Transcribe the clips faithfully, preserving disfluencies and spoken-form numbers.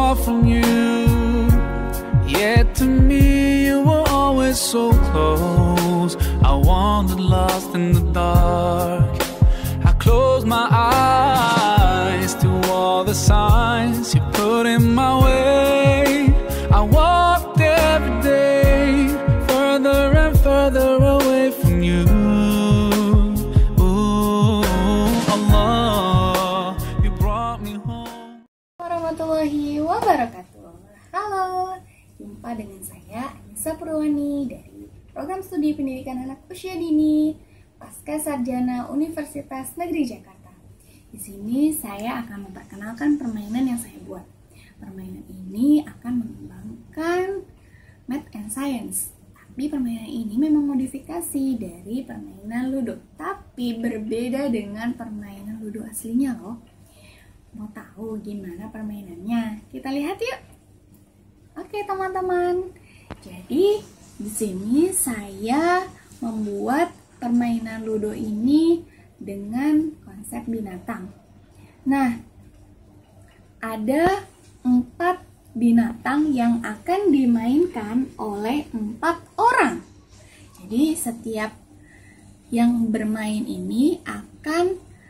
far from you. Yet to me you were always so close. I wandered lost in the dark. I closed my eyes to all the signs you put in my way. I walked every day further and further away from you. Ooh, Allah, you brought me home. Warahmatullahi wabarakatuh. Halo, jumpa dengan saya Anissa Purwani dari Program Studi Pendidikan Anak Usia Dini Pasca Sarjana Universitas Negeri Jakarta. Di sini saya akan memperkenalkan permainan yang saya buat. Permainan ini akan mengembangkan Math and Science. Tapi permainan ini memang modifikasi dari permainan Ludo, tapi berbeda dengan permainan Ludo aslinya loh. Mau tahu gimana permainannya? Kita lihat yuk. Oke teman-teman. Jadi di sini saya membuat permainan Ludo ini dengan konsep binatang. Nah, ada empat binatang yang akan dimainkan oleh empat orang. Jadi setiap yang bermain ini akan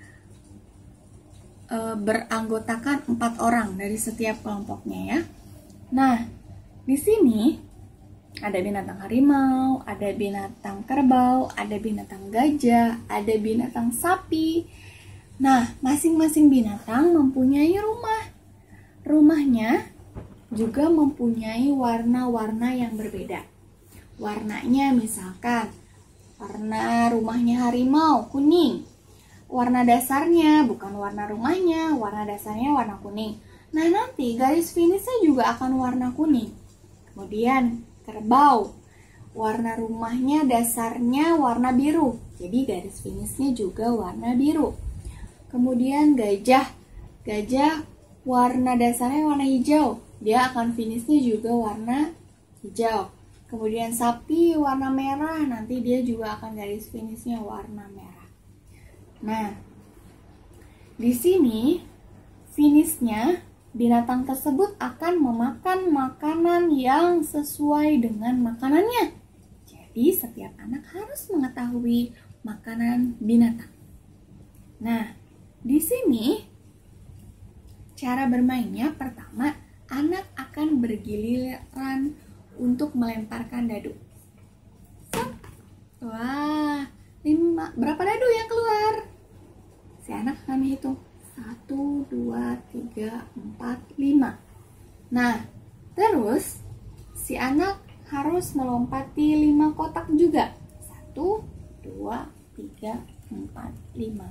e, beranggotakan empat orang dari setiap kelompoknya ya. Nah, di sini ada binatang harimau, ada binatang kerbau, ada binatang gajah, ada binatang sapi. Nah, masing-masing binatang mempunyai rumah. Rumahnya juga mempunyai warna-warna yang berbeda. Warnanya misalkan, warna rumahnya harimau kuning. Warna dasarnya bukan warna rumahnya, warna dasarnya warna kuning. Nah, nanti garis finishnya juga akan warna kuning. Kemudian kerbau, warna rumahnya dasarnya warna biru, jadi garis finishnya juga warna biru. Kemudian gajah, gajah warna dasarnya warna hijau, dia akan finishnya juga warna hijau. Kemudian sapi warna merah, nanti dia juga akan garis finishnya warna merah. Nah, di sini finishnya binatang tersebut akan memakan makanan yang sesuai dengan makanannya. Jadi setiap anak harus mengetahui makanan binatang. Nah, di sini cara bermainnya pertama, anak akan bergiliran untuk melemparkan dadu. Wah, lima, berapa dadu yang keluar? Si anak akan menghitung. Satu, dua, tiga, empat, lima. Nah, terus si anak harus melompati lima kotak juga. Satu, dua, tiga, empat, lima.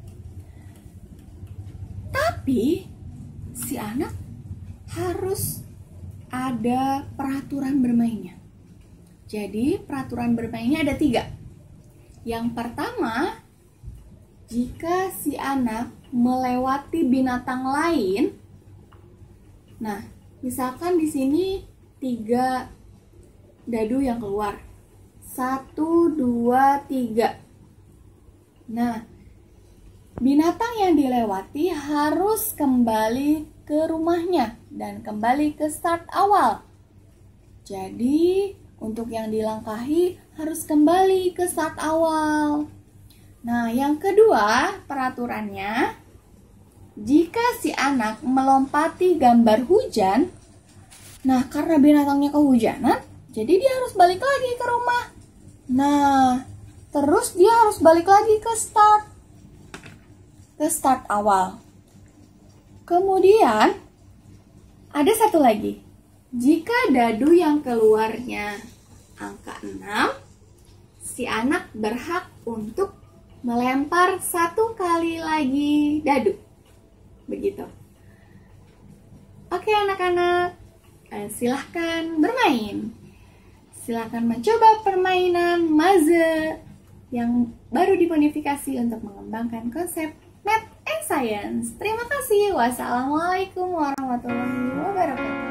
Tapi si anak harus ada peraturan bermainnya. Jadi peraturan bermainnya ada tiga. Yang pertama, jika si anak melewati binatang lain, nah, misalkan di sini tiga dadu yang keluar, satu, dua, tiga. Nah, binatang yang dilewati harus kembali ke rumahnya dan kembali ke start awal. Jadi, untuk yang dilangkahi harus kembali ke start awal. Nah, yang kedua peraturannya, jika si anak melompati gambar hujan, nah karena binatangnya kehujanan, jadi dia harus balik lagi ke rumah. Nah, terus dia harus balik lagi ke start, ke start awal. Kemudian, ada satu lagi, jika dadu yang keluarnya angka enam, si anak berhak untuk melempar satu kali lagi dadu. Begitu. Oke anak-anak, eh, silahkan bermain. Silahkan mencoba permainan Maze yang baru dimodifikasi untuk mengembangkan konsep Math and Science. Terima kasih. Wassalamualaikum warahmatullahi wabarakatuh.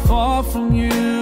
far from you.